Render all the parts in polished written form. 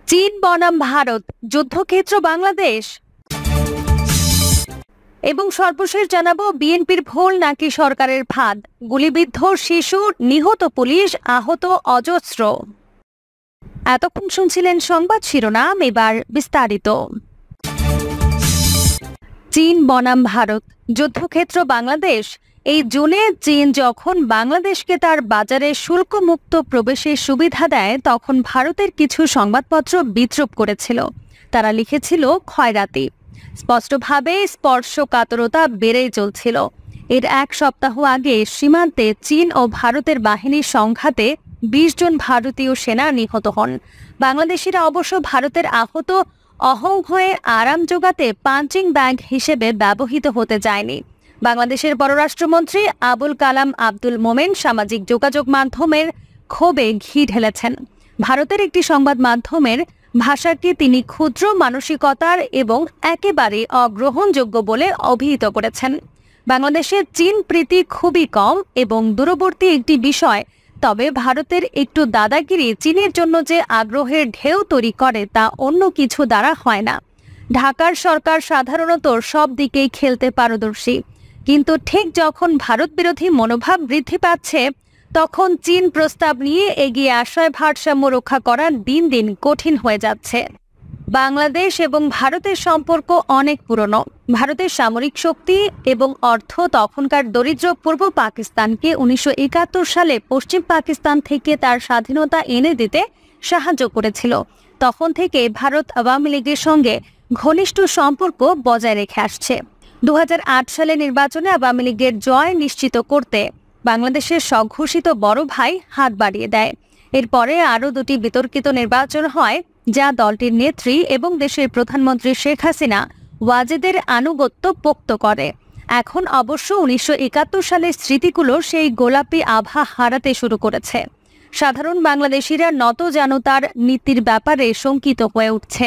চীন বনাম ভারত, যুদ্ধক্ষেত্র বাংলাদেশ। এবং সর্বশেষ জানাবো বিএনপির ভুল নাকি সরকারের ফাঁদ, গুলিবিদ্ধ শিশু, নিহত পুলিশ, আহত অজস্র। এতক্ষণ শুনছিলেন সংবাদ শিরোনাম, এবার বিস্তারিত। চীন বনাম ভারত, যুদ্ধক্ষেত্র বাংলাদেশ। এই জুনে চীন যখন বাংলাদেশকে তার বাজারে শুল্কমুক্ত প্রবেশের সুবিধা দেয়, তখন ভারতের কিছু সংবাদপত্র বিদ্রূপ করেছিল। তারা লিখেছিল ক্ষয়রাতি। স্পষ্টভাবে স্পর্শকাতরতা বেড়েই চলছিল। এর এক সপ্তাহ আগে সীমান্তে চীন ও ভারতের বাহিনীর সংঘাতে ২০ জন ভারতীয় সেনা নিহত হন। বাংলাদেশিরা অবশ্য ভারতের আহত অহং হয়ে আরাম জোগাতে পাঞ্চিং ব্যাগ হিসেবে ব্যবহৃত হতে যায়নি। বাংলাদেশের পররাষ্ট্রমন্ত্রী আবুল কালাম আব্দুল মোমেন সামাজিক যোগাযোগ মাধ্যমের ক্ষোভে ঘি ঢেলেছেন। ভারতের একটি সংবাদ মাধ্যমের ভাষাকে তিনি ক্ষুদ্র মানসিকতার এবং একেবারে অগ্রহণযোগ্য বলে অভিহিত করেছেন। বাংলাদেশের চীন প্রীতি খুবই কম এবং দূরবর্তী একটি বিষয়, তবে ভারতের একটু দাদাগিরি চীনের জন্য যে আগ্রহের ঢেউ তৈরি করে তা অন্য কিছু দ্বারা হয় না। ঢাকার সরকার সাধারণত সব দিকেই খেলতে পারদর্শী, কিন্তু ঠিক যখন ভারত বিরোধী মনোভাব বৃদ্ধি পাচ্ছে, তখন চীন প্রস্তাব নিয়ে এগিয়ে আসায় ভারসাম্য রক্ষা করা দিন দিন কঠিন হয়ে যাচ্ছে। বাংলাদেশ এবং ভারতের সম্পর্ক অনেক পুরনো। ভারতের সামরিক শক্তি এবং অর্থ তখনকার দরিদ্র পূর্ব পাকিস্তানকে ১৯৭১ সালে পশ্চিম পাকিস্তান থেকে তার স্বাধীনতা এনে দিতে সাহায্য করেছিল। তখন থেকে ভারত আওয়ামী লীগের সঙ্গে ঘনিষ্ঠ সম্পর্ক বজায় রেখে আসছে। ২০০৮ সালে নির্বাচনে আওয়ামী লীগের জয় নিশ্চিত করতে বাংলাদেশের স্বঘোষিত বড় ভাই হাত বাড়িয়ে দেয়। এরপরে আরও দুটি বিতর্কিত নির্বাচন হয়, যা দলটির নেত্রী এবং দেশের প্রধানমন্ত্রী শেখ হাসিনা ওয়াজেদের আনুগত্য পোক্ত করে। এখন অবশ্য ১৯৭১ সালের স্মৃতিগুলো সেই গোলাপি আভা হারাতে শুরু করেছে। সাধারণ বাংলাদেশিরা নতজানতার নীতির ব্যাপারে শঙ্কিত হয়ে উঠছে।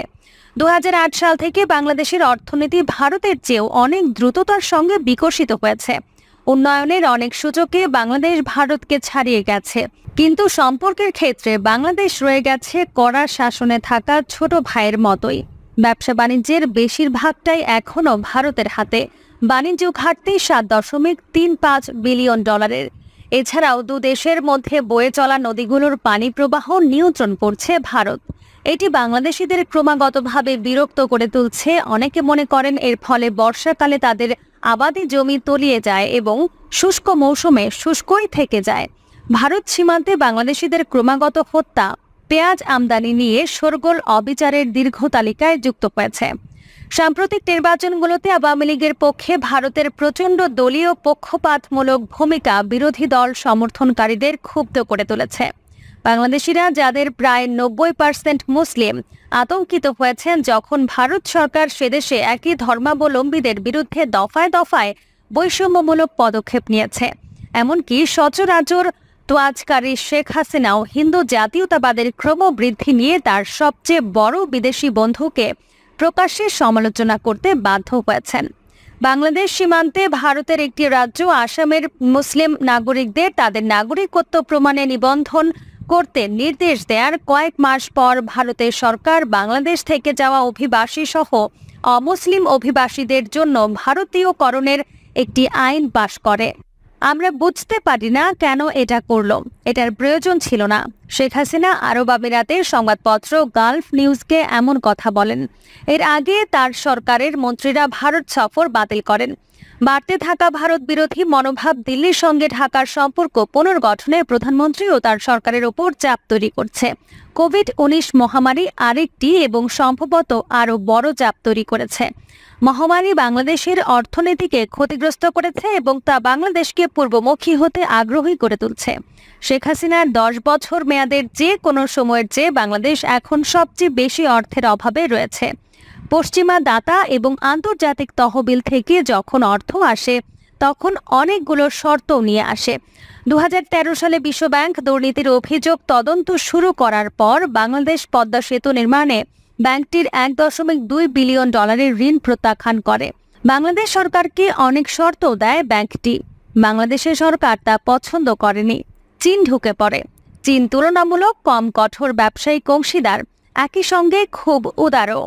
২০০৮ সাল থেকে বাংলাদেশের অর্থনীতি ভারতের চেয়েও অনেক দ্রুততার সঙ্গে বিকশিত হয়েছে। উন্নয়নের অনেক সূচকে বাংলাদেশ ভারতকে ছাড়িয়ে গেছে, কিন্তু সম্পর্কের ক্ষেত্রে বাংলাদেশ রয়ে গেছে কড়া শাসনে থাকা ছোট ভাইয়ের মতোই। ব্যবসা বাণিজ্যের বেশিরভাগটাই এখনও ভারতের হাতে। বাণিজ্য ঘাটতি ৭.৩৫ বিলিয়ন ডলারের। এছাড়াও দু দেশের মধ্যে বয়ে চলা নদীগুলোর পানি প্রবাহ নিয়ন্ত্রণ করছে ভারত। এটি বাংলাদেশিদের ক্রমাগতভাবে বিরক্ত করে তুলছে। অনেকে মনে করেন এর ফলে বর্ষাকালে তাদের আবাদি জমি তলিয়ে যায় এবং শুষ্ক মৌসুমে শুষ্কই থেকে যায়। ভারত সীমান্তে বাংলাদেশিদের ক্রমাগত হত্যা পেঁয়াজ আমদানি নিয়ে শোরগোল অবিচারের দীর্ঘ তালিকায় যুক্ত হয়েছে। সাম্প্রতিক নির্বাচনগুলোতে আওয়ামী লীগের পক্ষে ভারতের প্রচণ্ড দলীয় পক্ষপাতমূলক ভূমিকা বিরোধী দল সমর্থনকারীদের ক্ষুব্ধ করে তুলেছে। বাংলাদেশিরা, যাদের প্রায় ৯০% মুসলিম, আতঙ্কিত হয়েছেন যখন ভারত সরকার সেদেশে একই ধর্মাবলম্বীদের বিরুদ্ধে দফায় দফায় বৈষম্যমূলক পদক্ষেপ নিয়েছে। এমনকি সচরাচর তোয়াজকারী শেখ হাসিনাও হিন্দু জাতীয়তাবাদের ক্রমবৃদ্ধি নিয়ে তার সবচেয়ে বড় বিদেশি বন্ধুকে প্রকাশ্যে সমালোচনা করতে বাধ্য হয়েছেন। বাংলাদেশ সীমান্তে ভারতের একটি রাজ্য আসামের মুসলিম নাগরিকদের তাদের নাগরিকত্ব প্রমাণে নিবন্ধন করতে নির্দেশ দেওয়ার কয়েক মাস পর ভারতের সরকার বাংলাদেশ থেকে যাওয়া অভিবাসী সহ অমুসলিম অভিবাসীদের জন্য ভারতীয়করণের একটি আইন পাশ করে। আমরা বুঝতে পারি না কেন এটা করল। এটার প্রয়োজন ছিল না। শেখ হাসিনা আরব আমিরাতের সংবাদপত্র গালফ নিউজকে এমন কথা বলেন। এর আগে তার সরকারের মন্ত্রীরা ভারত সফর বাতিল করেন। বাড়তে থাকা ভারত বিরোধী মনোভাব দিল্লির সঙ্গে ঢাকার সম্পর্ক পুনর্গঠনে প্রধানমন্ত্রী ও তার সরকারের ওপর চাপ তৈরি করছে। কোভিড-১৯ মহামারী আরেকটি এবং সম্ভবত আরও বড় চাপ তৈরি করেছে। মহামারী বাংলাদেশের অর্থনীতিকে ক্ষতিগ্রস্ত করেছে এবং তা বাংলাদেশকে পূর্বমুখী হতে আগ্রহী করে তুলছে। শেখ হাসিনার ১০ বছর মেয়াদের যে কোনো সময়ের চেয়ে বাংলাদেশ এখন সবচেয়ে বেশি অর্থের অভাবে রয়েছে। পশ্চিমা দাতা এবং আন্তর্জাতিক তহবিল থেকে যখন অর্থ আসে, তখন অনেকগুলো শর্ত নিয়ে আসে। ২০১৩ সালে বিশ্বব্যাংক দুর্নীতির অভিযোগ তদন্ত শুরু করার পর বাংলাদেশ পদ্মা সেতু নির্মাণে ব্যাংকটির ১.২ বিলিয়ন ডলারের ঋণ প্রত্যাখ্যান করে। বাংলাদেশ সরকারকে অনেক শর্ত দেয় ব্যাংকটি। বাংলাদেশের সরকার তা পছন্দ করেনি। চীন ঢুকে পড়ে। চীন তুলনামূলক কম কঠোর ব্যবসায়িক অংশীদার। একই সঙ্গে খুব উদারও।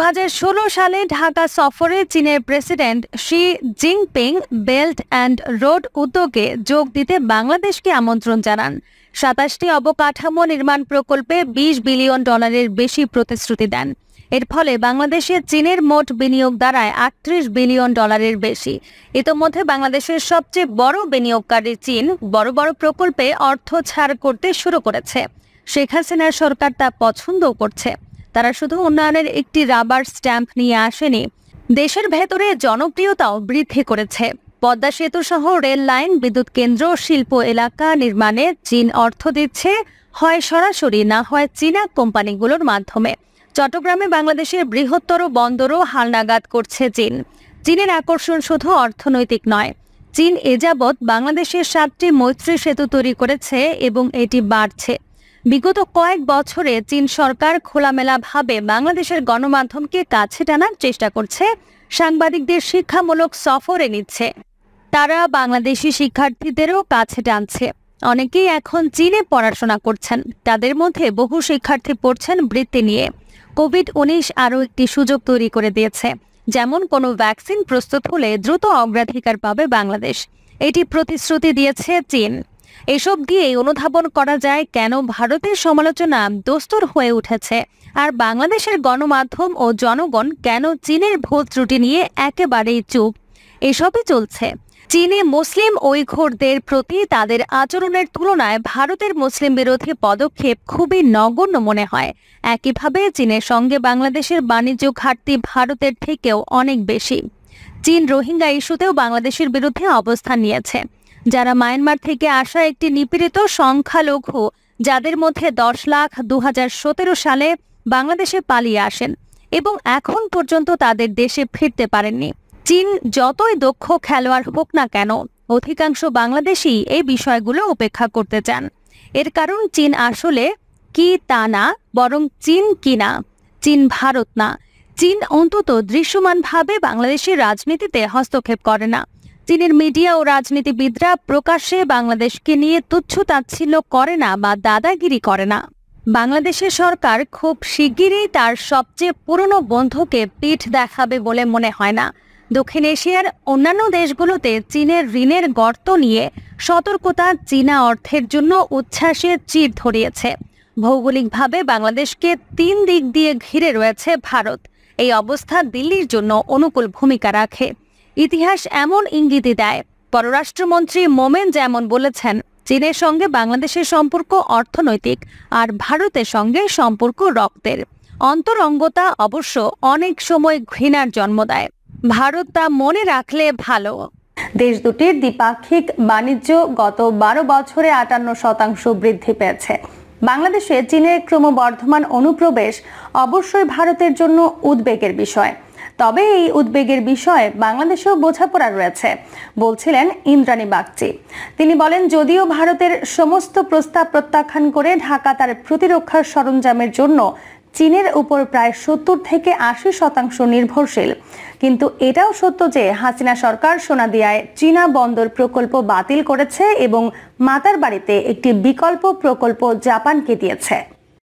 2016 সালে ঢাকা সফরে চীনের president Xi Jinping belt and road উদ্যোগে যোগ দিতে বাংলাদেশকে আমন্ত্রণ জানান। 27টি অবকাঠামো নির্মাণ প্রকল্পে $20 বিলিয়ন বেশি প্রতিশ্রুতি দেন। এর ফলে বাংলাদেশে চীনের মোট বিনিয়োগ দাঁড়ায় $38 বিলিয়ন বেশি। ইতোমধ্যে বাংলাদেশের সবচেয়ে বড় বিনিয়োগকারী চীন বড় বড় প্রকল্পে অর্থ ছাড় করতে শুরু করেছে। শেখ হাসিনার সরকার তা পছন্দও করছে। তারা শুধু উন্নয়নের একটি রাবার স্ট্যাম্প নিয়ে আসেনি, দেশের ভেতরে জনপ্রিয়তাও বৃদ্ধি করেছে। পদ্মা সেতু সহ রেল লাইন, বিদ্যুৎ কেন্দ্র, শিল্প এলাকা নির্মাণে চীন অর্থ দিচ্ছে, হয় সরাসরি না হয় চীনা কোম্পানিগুলোর মাধ্যমে। চট্টগ্রামে বাংলাদেশের বৃহত্তর বন্দরও হালনাগাদ করছে চীন। চীনের আকর্ষণ শুধু অর্থনৈতিক নয়, চীন এ যাবৎ বাংলাদেশের 7টি মৈত্রী সেতু তৈরি করেছে এবং এটি বাড়ছে। বিগত কয়েক বছরে চীন সরকার খোলামেলাভাবে বাংলাদেশের গণমাধ্যমকে কাছে টানার চেষ্টা করছে, সাংবাদিকদের শিক্ষামূলক সফরে নিচ্ছে। তারা বাংলাদেশি শিক্ষার্থীদেরও কাছে টানছে। অনেকেই এখন চীনে পড়াশোনা করছেন, তাদের মধ্যে বহু শিক্ষার্থী পড়ছেন বৃত্তি নিয়ে। কোভিড-19 আরও একটি সুযোগ তৈরি করে দিয়েছে, যেমন কোনো ভ্যাকসিন প্রস্তুত হলে দ্রুত অগ্রাধিকার পাবে বাংলাদেশ। এটি প্রতিশ্রুতি দিয়েছে চীন। এসব দিয়ে অনুধাবন করা যায় কেন ভারতের সমালোচনা দস্তুর হয়ে উঠেছে, আর বাংলাদেশের গণমাধ্যম ও জনগণ কেন চীনের ভুল ত্রুটি নিয়ে একেবারেই চুপ। এসবই চলছে। চীনে মুসলিম উইঘুরদের প্রতি তাদের আচরণের তুলনায় ভারতের মুসলিম বিরোধী পদক্ষেপ খুবই নগণ্য মনে হয়। একইভাবে চীনের সঙ্গে বাংলাদেশের বাণিজ্য ঘাটতি ভারতের থেকেও অনেক বেশি। চীন রোহিঙ্গা ইস্যুতেও বাংলাদেশের বিরুদ্ধে অবস্থান নিয়েছে। যারা মায়ানমার থেকে আসা একটি নিপীড়িত সংখ্যালঘু, যাদের মধ্যে 10 লাখ 2017 সালে বাংলাদেশে পালিয়ে আসেন এবং এখন পর্যন্ত তাদের দেশে ফিরতে পারেননি। চীন যতই দক্ষ খেলোয়াড় হোক না কেন, অধিকাংশ বাংলাদেশী এই বিষয়গুলো উপেক্ষা করতে চান। এর কারণ চীন আসলে কি তা না, বরং চীন কিনা, চীন ভারত না। চীন অন্তত দৃশ্যমানভাবে বাংলাদেশের রাজনীতিতে হস্তক্ষেপ করে না। চীনের মিডিয়া ও রাজনীতিবিদরা প্রকাশ্যে বাংলাদেশকে নিয়ে তুচ্ছ-তাচ্ছিল্য করে না বা দাদাগিরি করে না। বাংলাদেশের সরকার খুব শিগগিরই তার সবচেয়ে পুরনো বন্ধুকে পিঠ দেখাবে বলে মনে হয় না। দক্ষিণ এশিয়ার অন্যান্য দেশগুলোতে চীনের ঋণের গর্ত নিয়ে সতর্কতা চীনা অর্থের জন্য উচ্ছ্বাসের চির ধরিয়েছে। ভৌগোলিকভাবে বাংলাদেশকে 3 দিক দিয়ে ঘিরে রয়েছে ভারত। এই অবস্থা দিল্লির জন্য অনুকূল ভূমিকা রাখে। ইতিহাস এমন ইঙ্গিতই দেয়। পররাষ্ট্রমন্ত্রী মোমেন যেমন বলেছেন, চীনের সঙ্গে বাংলাদেশের সম্পর্ক অর্থনৈতিক, আর ভারতের সঙ্গে সম্পর্ক রক্তের। অন্তরঙ্গতা অবশ্য অনেক সময় ঘৃণার জন্ম দেয়। ভারত তা মনে রাখলে ভালো। দেশ দুটির দ্বিপাক্ষিক বাণিজ্য গত 12 বছরে 58% বৃদ্ধি পেয়েছে। বাংলাদেশে চীনের ক্রমবর্ধমান অনুপ্রবেশ অবশ্যই ভারতের জন্য উদ্বেগের বিষয়। তবে এই উদ্বেগের বিষয়ে বাংলাদেশেও বোঝাপড়া রয়েছে, বলছিলেন ইন্দ্রাণী বাগচি। তিনি বলেন, যদিও ভারতের সমস্ত প্রস্তাব প্রত্যাখ্যান করে ঢাকা তার প্রতিরক্ষার সরঞ্জামের জন্য চীনের উপর প্রায় 70 থেকে 80% নির্ভরশীল, কিন্তু এটাও সত্য যে হাসিনা সরকার সোনাদিয়ায় চীনা বন্দর প্রকল্প বাতিল করেছে এবং মাতারবাড়িতে একটি বিকল্প প্রকল্প জাপানকে দিয়েছে।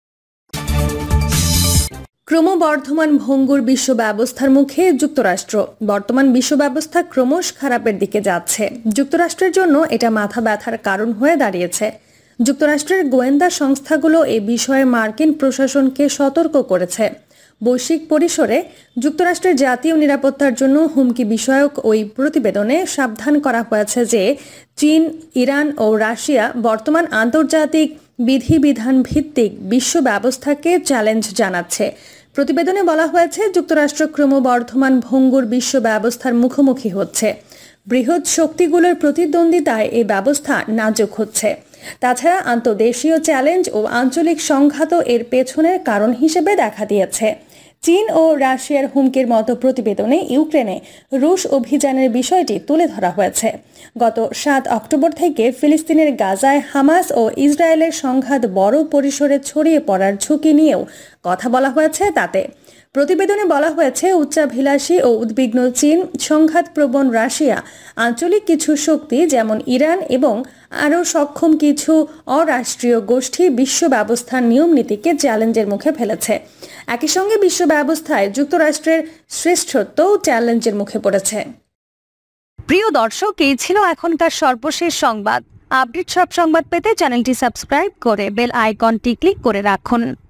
ক্রমবর্ধমান ভঙ্গুর বিশ্ব ব্যবস্থার মুখে যুক্তরাষ্ট্র। বর্তমান বিশ্ব ব্যবস্থা ক্রমশ খারাপের দিকে যাচ্ছে। যুক্তরাষ্ট্রের জন্য এটা মাথা ব্যথার কারণ হয়ে দাঁড়িয়েছে। যুক্তরাষ্ট্রের গোয়েন্দা সংস্থাগুলো এ বিষয়ে মার্কিন প্রশাসনকে সতর্ক করেছে। বৈশ্বিক পরিসরে যুক্তরাষ্ট্রের জাতীয় নিরাপত্তার জন্য হুমকি বিষয়ক ওই প্রতিবেদনে সাবধান করা হয়েছে যে চীন, ইরান ও রাশিয়া বর্তমান আন্তর্জাতিক বিধিবিধান ভিত্তিক বিশ্ব ব্যবস্থাকে চ্যালেঞ্জ জানাচ্ছে। প্রতিবেদনে বলা হয়েছে, যুক্তরাষ্ট্র ক্রমবর্ধমান ভঙ্গুর বিশ্ব ব্যবস্থার মুখোমুখি হচ্ছে। বৃহৎ শক্তিগুলোর প্রতিদ্বন্দ্বিতায় এই ব্যবস্থা নাজুক হচ্ছে। তাছাড়া আন্তর্দেশীয় চ্যালেঞ্জ ও আঞ্চলিক সংঘাত এর পেছনের কারণ হিসেবে দেখা দিয়েছে। চীন ও রাশিয়ার হুমকির মতো প্রতিবেদনে ইউক্রেনে রুশ অভিযানের বিষয়টি তুলে ধরা হয়েছে। গত 7 অক্টোবর থেকে ফিলিস্তিনের গাজায় হামাস ও ইসরায়েলের সংঘাত বড় পরিসরে ছড়িয়ে পড়ার ঝুঁকি নিয়েও কথা বলা হয়েছে তাতে। প্রতিবেদনে বলা হয়েছে, উচ্চাভিলাষী ও উদ্বিগ্ন চীন, সংঘাতপ্রবণ রাশিয়া, আঞ্চলিক কিছু শক্তি যেমন ইরান এবং আরও সক্ষম কিছু অরাষ্ট্রীয় গোষ্ঠী বিশ্ব ব্যবস্থার নিয়মনীতিকে চ্যালেঞ্জের মুখে ফেলেছে। একই সঙ্গে বিশ্ব ব্যবস্থায় যুক্তরাষ্ট্রের শ্রেষ্ঠত্বও চ্যালেঞ্জের মুখে পড়েছে। প্রিয় দর্শক, এই ছিল এখনকার সর্বশেষ সংবাদ। আপডেট সব সংবাদ পেতে চ্যানেলটি সাবস্ক্রাইব করে বেল আইকনটি ক্লিক করে রাখুন।